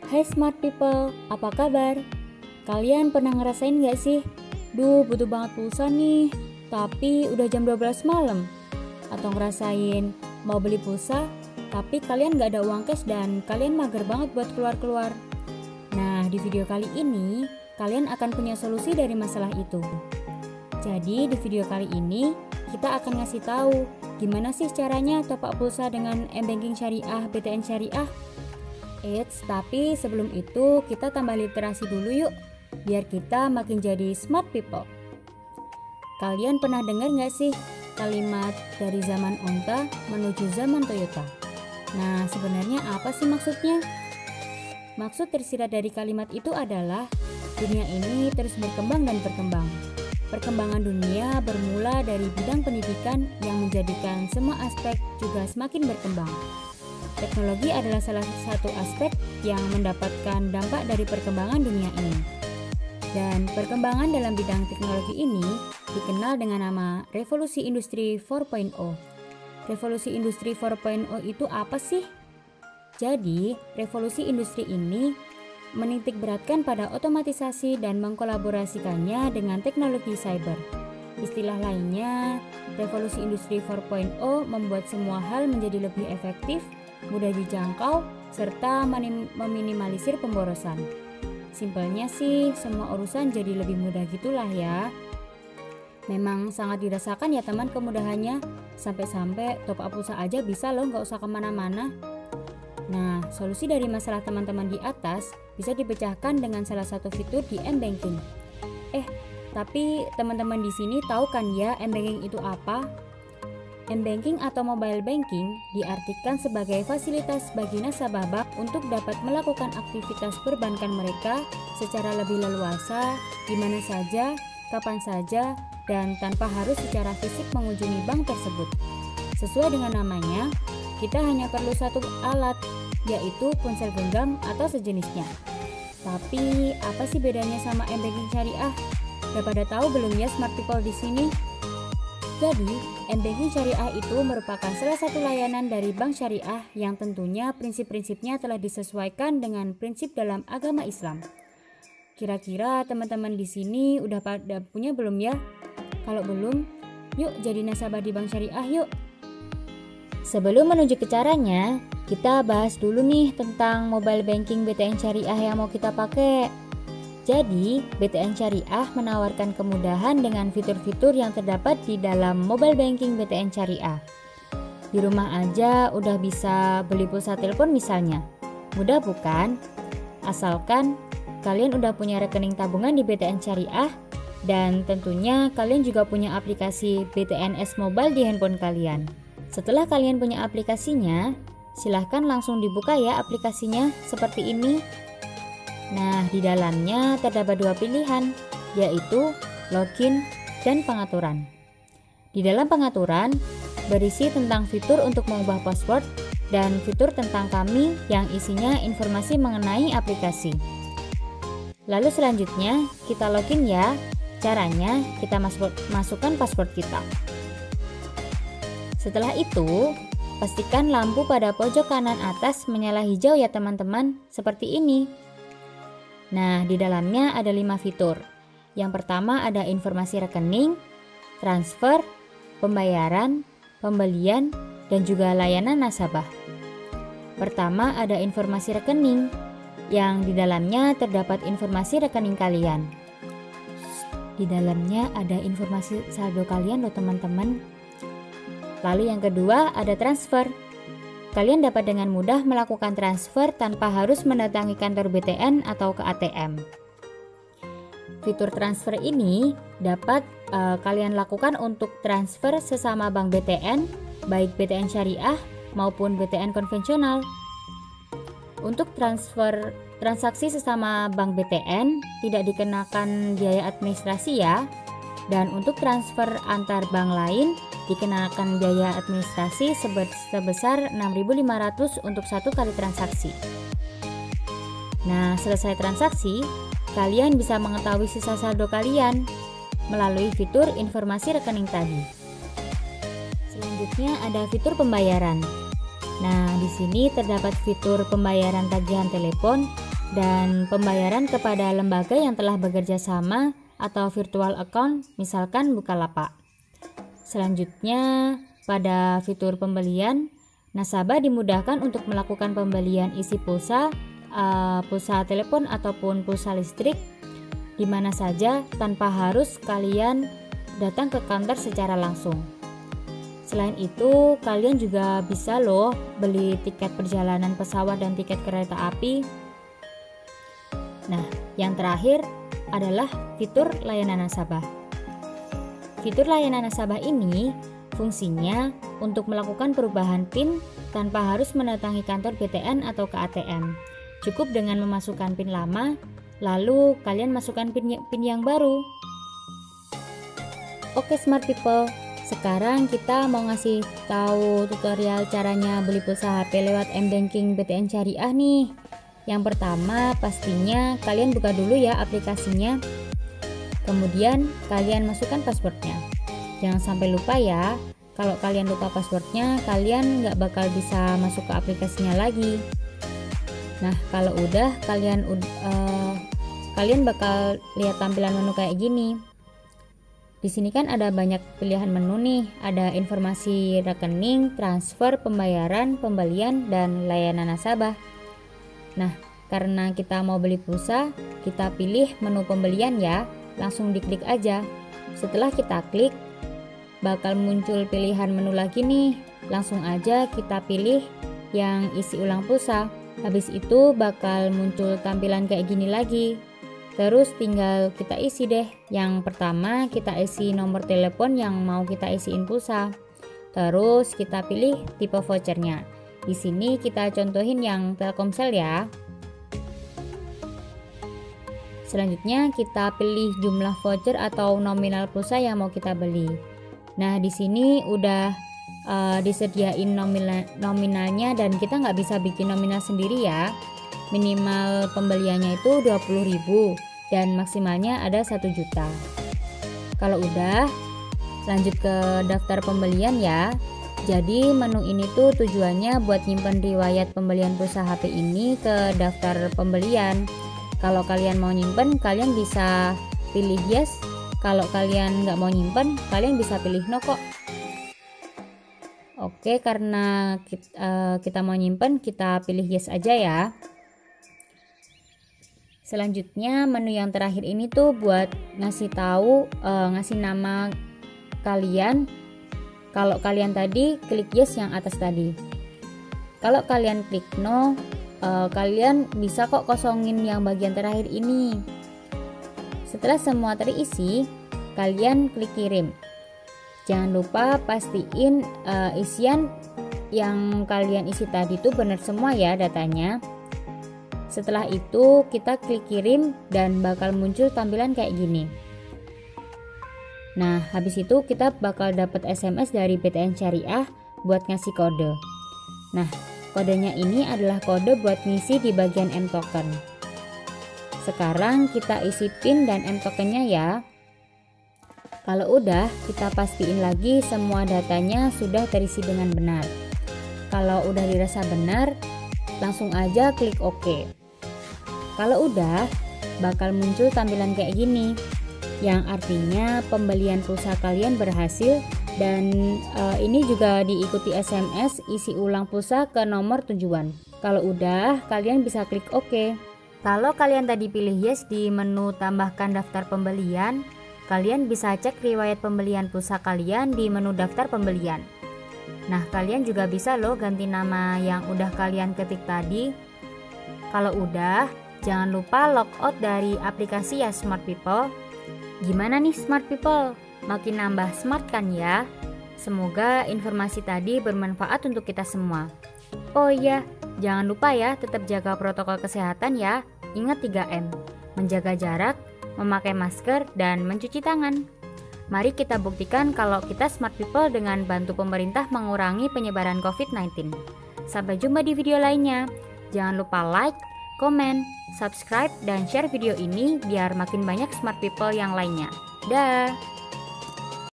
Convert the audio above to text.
Hai smart people, apa kabar? Kalian pernah ngerasain gak sih? Butuh banget pulsa nih, tapi udah jam 12 malam. Atau ngerasain mau beli pulsa, tapi kalian gak ada uang cash dan kalian mager banget buat keluar-keluar. Nah, di video kali ini, kalian akan punya solusi dari masalah itu. Jadi, di video kali ini, kita akan ngasih tahu gimana sih caranya top up pulsa dengan M-Banking Syariah BTN Syariah. Tapi sebelum itu kita tambah literasi dulu yuk, biar kita makin jadi smart people. Kalian pernah dengar gak sih kalimat dari zaman onta menuju zaman Toyota? Nah, sebenarnya apa sih maksudnya? Maksud tersirat dari kalimat itu adalah dunia ini terus berkembang dan berkembang. Perkembangan dunia bermula dari bidang pendidikan yang menjadikan semua aspek juga semakin berkembang. Teknologi adalah salah satu aspek yang mendapatkan dampak dari perkembangan dunia ini. Dan perkembangan dalam bidang teknologi ini dikenal dengan nama Revolusi Industri 4.0. Revolusi Industri 4.0 itu apa sih? Jadi, revolusi industri ini menitik beratkan pada otomatisasi dan mengkolaborasikannya dengan teknologi cyber. Istilah lainnya, revolusi industri 4.0 membuat semua hal menjadi lebih efektif, mudah dijangkau, serta meminimalisir pemborosan. Simpelnya sih, semua urusan jadi lebih mudah gitulah ya. Memang sangat dirasakan ya teman kemudahannya, sampai-sampai top up pulsa aja bisa loh, gak usah kemana-mana. Nah, solusi dari masalah teman-teman di atas bisa dipecahkan dengan salah satu fitur di M-Banking. Tapi teman-teman di sini tahu kan ya M-Banking itu apa? M-Banking atau mobile banking diartikan sebagai fasilitas bagi nasabah bank untuk dapat melakukan aktivitas perbankan mereka secara lebih leluasa, di mana saja, kapan saja, dan tanpa harus secara fisik mengunjungi bank tersebut. Sesuai dengan namanya, kita hanya perlu satu alat, yaitu ponsel genggam atau sejenisnya. Tapi apa sih bedanya sama M-Banking Syariah? Udah pada tahu belum ya smart people di sini? Jadi, M-Banking Syariah itu merupakan salah satu layanan dari bank syariah yang tentunya prinsip-prinsipnya telah disesuaikan dengan prinsip dalam agama Islam. Kira-kira teman-teman di sini udah pada punya belum ya? Kalau belum, yuk jadi nasabah di bank syariah yuk. Sebelum menuju ke caranya, kita bahas dulu nih tentang mobile banking BTN Syariah yang mau kita pakai. Jadi, BTN Syariah menawarkan kemudahan dengan fitur-fitur yang terdapat di dalam mobile banking BTN Syariah. Di rumah aja udah bisa beli pulsa telepon misalnya. Mudah bukan? Asalkan kalian udah punya rekening tabungan di BTN Syariah dan tentunya kalian juga punya aplikasi BTNS Mobile di handphone kalian. Setelah kalian punya aplikasinya, silahkan langsung dibuka ya aplikasinya seperti ini. Nah, di dalamnya terdapat dua pilihan, yaitu login dan pengaturan. Di dalam pengaturan, berisi tentang fitur untuk mengubah password dan fitur tentang kami yang isinya informasi mengenai aplikasi. Lalu selanjutnya, kita login ya. Caranya, kita masukkan password kita. Setelah itu, pastikan lampu pada pojok kanan atas menyala hijau ya teman-teman, seperti ini. Nah, di dalamnya ada 5 fitur. Yang pertama ada informasi rekening, transfer, pembayaran, pembelian, dan juga layanan nasabah. Pertama ada informasi rekening, yang di dalamnya terdapat informasi rekening kalian. Di dalamnya ada informasi saldo kalian loh teman-teman. Lalu yang kedua ada transfer. Kalian dapat dengan mudah melakukan transfer tanpa harus mendatangi kantor BTN atau ke ATM. Fitur transfer ini dapat kalian lakukan untuk transfer sesama bank BTN, baik BTN Syariah maupun BTN konvensional. Untuk transfer transaksi sesama bank BTN tidak dikenakan biaya administrasi ya. Dan untuk transfer antar bank lain dikenakan biaya administrasi sebesar 6.500 untuk satu kali transaksi. Nah, selesai transaksi, kalian bisa mengetahui sisa saldo kalian melalui fitur informasi rekening tadi. Selanjutnya ada fitur pembayaran. Nah, di sini terdapat fitur pembayaran tagihan telepon, dan pembayaran kepada lembaga yang telah bekerja sama atau virtual account, misalkan Bukalapak. Selanjutnya, pada fitur pembelian, nasabah dimudahkan untuk melakukan pembelian isi pulsa, pulsa telepon ataupun pulsa listrik di mana saja tanpa harus kalian datang ke kantor secara langsung. Selain itu, kalian juga bisa loh beli tiket perjalanan pesawat dan tiket kereta api. Nah, yang terakhir adalah fitur layanan nasabah. Fitur layanan nasabah ini fungsinya untuk melakukan perubahan PIN tanpa harus mendatangi kantor BTN atau ke ATM. Cukup dengan memasukkan PIN lama, lalu kalian masukkan PIN yang baru. Oke smart people, sekarang kita mau ngasih tahu tutorial caranya beli pulsa HP lewat M-Banking BTN Syariah nih. Yang pertama pastinya kalian buka dulu ya aplikasinya. Kemudian kalian masukkan passwordnya. Jangan sampai lupa ya. Kalau kalian lupa passwordnya, kalian nggak bakal bisa masuk ke aplikasinya lagi. Nah, kalau udah kalian bakal lihat tampilan menu kayak gini. Di sini kan ada banyak pilihan menu nih. Ada informasi rekening, transfer, pembayaran, pembelian, dan layanan nasabah. Nah, karena kita mau beli pulsa, kita pilih menu pembelian ya. Langsung diklik aja. Setelah kita klik, bakal muncul pilihan menu lagi nih. Langsung aja kita pilih yang isi ulang pulsa. Habis itu bakal muncul tampilan kayak gini lagi. Terus tinggal kita isi deh. Yang pertama kita isi nomor telepon yang mau kita isiin pulsa. Terus kita pilih tipe vouchernya. Di sini kita contohin yang Telkomsel ya. Selanjutnya kita pilih jumlah voucher atau nominal pulsa yang mau kita beli. Nah, di sini udah disediain nominalnya dan kita nggak bisa bikin nominal sendiri ya. Minimal pembeliannya itu 20.000 dan maksimalnya ada 1 juta. Kalau udah, lanjut ke daftar pembelian ya. Jadi menu ini tuh tujuannya buat nyimpen riwayat pembelian pulsa HP ini ke daftar pembelian. Kalau kalian mau nyimpen, kalian bisa pilih yes. Kalau kalian nggak mau nyimpen, kalian bisa pilih no kok. Oke, karena kita mau nyimpen, kita pilih yes aja ya. Selanjutnya menu yang terakhir ini tuh buat ngasih tahu, ngasih nama kalian. Kalau kalian tadi klik yes yang atas tadi. Kalau kalian klik no, kalian bisa kok kosongin yang bagian terakhir ini. Setelah semua terisi, kalian klik kirim. Jangan lupa pastiin isian yang kalian isi tadi tuh benar semua ya datanya. Setelah itu kita klik kirim dan bakal muncul tampilan kayak gini. Nah, habis itu kita bakal dapat SMS dari BTN Syariah buat ngasih kode. Nah, kodenya ini adalah kode buat ngisi di bagian M-Token. Sekarang kita isi PIN dan M-Tokennya ya. Kalau udah, kita pastiin lagi semua datanya sudah terisi dengan benar. Kalau udah dirasa benar, langsung aja klik OK. Kalau udah, bakal muncul tampilan kayak gini, yang artinya pembelian pulsa kalian berhasil dan ini juga diikuti SMS isi ulang pulsa ke nomor tujuan. Kalau udah, kalian bisa klik OK. Kalau kalian tadi pilih yes di menu tambahkan daftar pembelian, kalian bisa cek riwayat pembelian pulsa kalian di menu daftar pembelian. Nah, kalian juga bisa loh ganti nama yang udah kalian ketik tadi. Kalau udah, jangan lupa logout dari aplikasi ya smart people. Gimana nih smart people? Makin nambah smart kan ya? Semoga informasi tadi bermanfaat untuk kita semua. Oh iya, jangan lupa ya tetap jaga protokol kesehatan ya. Ingat 3M, menjaga jarak, memakai masker, dan mencuci tangan. Mari kita buktikan kalau kita smart people dengan bantu pemerintah mengurangi penyebaran COVID-19. Sampai jumpa di video lainnya. Jangan lupa like, komen, subscribe, dan share video ini biar makin banyak smart people yang lainnya. Dah.